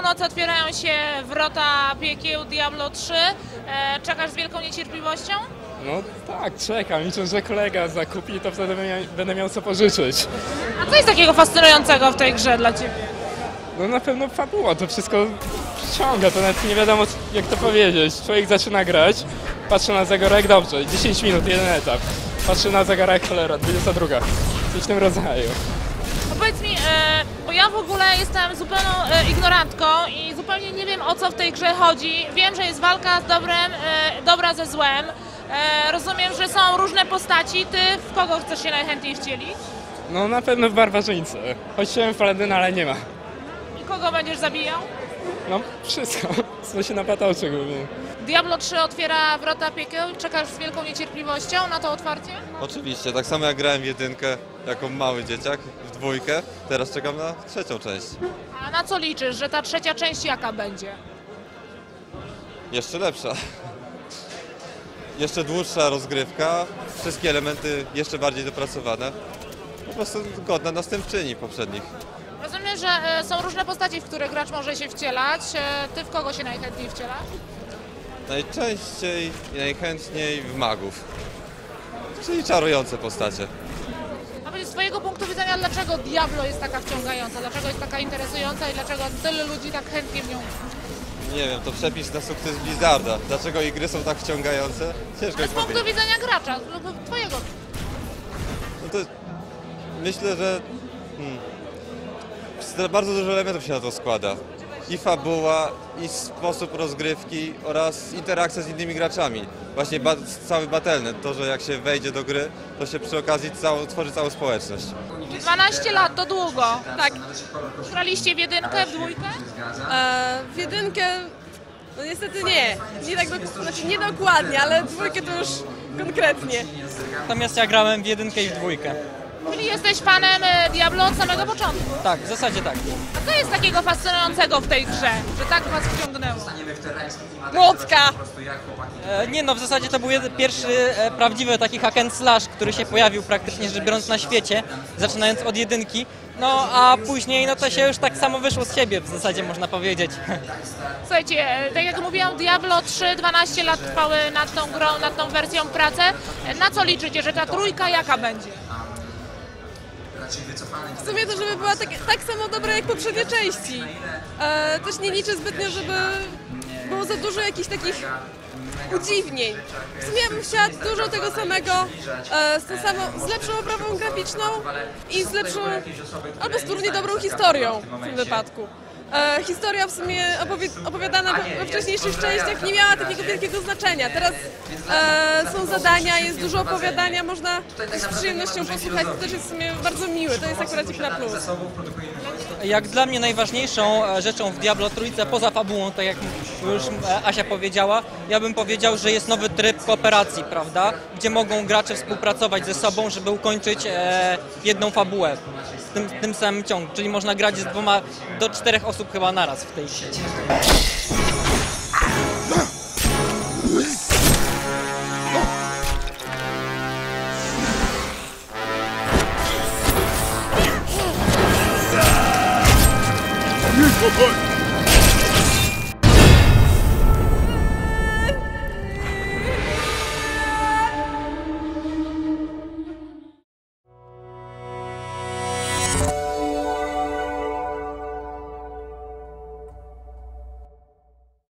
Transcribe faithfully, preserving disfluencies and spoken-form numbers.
północy otwierają się wrota piekieł Diablo trzy. E, czekasz z wielką niecierpliwością? No tak, czekam. Liczę, że kolega zakupi, to wtedy będę miał co pożyczyć. A co jest takiego fascynującego w tej grze dla Ciebie? No na pewno fabuła, to wszystko przyciąga, to nawet nie wiadomo jak to powiedzieć. Człowiek zaczyna grać, patrzy na zegarek, dobrze, dziesięć minut, jeden etap. Patrzy na zegarek, cholera, dwudziesta druga. Coś w tym rodzaju. Powiedz mi, e, bo ja w ogóle jestem zupełną e, ignorantką i zupełnie nie wiem, o co w tej grze chodzi. Wiem, że jest walka z dobrem, e, dobra ze złem. E, rozumiem, że są różne postaci. Ty w kogo chcesz się najchętniej wcielić? No na pewno w barbarzyńcę. Choć chciałem Paladyna, ale nie ma. I kogo będziesz zabijał? No wszystko, co się napadało głównie. Diablo trzy otwiera wrota piekieł. Czekasz z wielką niecierpliwością na to otwarcie? Oczywiście, tak samo jak grałem w jedynkę jako mały dzieciak, w dwójkę, teraz czekam na trzecią część. A na co liczysz, że ta trzecia część jaka będzie? Jeszcze lepsza. Jeszcze dłuższa rozgrywka, wszystkie elementy jeszcze bardziej dopracowane. Po prostu godna następczyni poprzednich. Rozumiem, że e, są różne postaci, w które gracz może się wcielać. E, ty w kogo się najchętniej wcielasz? Najczęściej i najchętniej w magów, czyli czarujące postacie. A powiedz, z twojego punktu widzenia, dlaczego Diablo jest taka wciągająca, dlaczego jest taka interesująca i dlaczego tyle ludzi tak chętnie w nią... Nie wiem, to przepis na sukces Blizzarda. Dlaczego ich gry są tak wciągające? Ciężko Ale mi z punktu powiedzieć. widzenia gracza, no, twojego. No to myślę, że hmm, bardzo dużo elementów się na to składa. I fabuła, i sposób rozgrywki oraz interakcja z innymi graczami. Właśnie ba cały Battle.net, to, że jak się wejdzie do gry, to się przy okazji całą, tworzy całą społeczność. dwanaście lat to długo. Tak. Graliście w jedynkę, w dwójkę? E, w jedynkę, no niestety nie, nie tak do, znaczy nie dokładnie, ale dwójkę to już konkretnie. Natomiast ja grałem w jedynkę i w dwójkę. Czyli jesteś fanem e, Diablo od samego początku. Tak, w zasadzie tak. A co jest takiego fascynującego w tej grze, że tak was wciągnęło? Młocka! E, nie no, w zasadzie to był jedy- pierwszy e, prawdziwy taki hack and slash, który się pojawił praktycznie rzecz biorąc na świecie, zaczynając od jedynki. No a później no to się już tak samo wyszło z siebie w zasadzie można powiedzieć. Słuchajcie, e, tak jak mówiłam, Diablo trzy, dwanaście lat trwały nad tą grą, nad tą wersją prace. E, Na co liczycie, że ta trójka jaka będzie? W sumie to, żeby była tak, tak samo dobra jak poprzednie części. E, też nie liczę zbytnio, żeby było za dużo jakichś takich udziwnień. W sumie bym chciała dużo tego samego, e, z, tą samą, z lepszą oprawą graficzną i z lepszą, albo z równie dobrą historią w tym wypadku. E, historia w sumie opowi opowiadana we wcześniejszych częściach nie miała takiego wielkiego znaczenia. Teraz e, są zadania, jest dużo opowiadania, można też z przyjemnością posłuchać, to też jest w sumie bardzo miłe, to jest akurat ich na plus. Jak dla mnie najważniejszą e, rzeczą w Diablo trójce poza fabułą, tak jak już e, Asia powiedziała, ja bym powiedział, że jest nowy tryb kooperacji, prawda? Gdzie mogą gracze współpracować ze sobą, żeby ukończyć e, jedną fabułę w tym, w tym samym ciągu. Czyli można grać z dwoma do czterech osób chyba naraz w tej sieci. Good.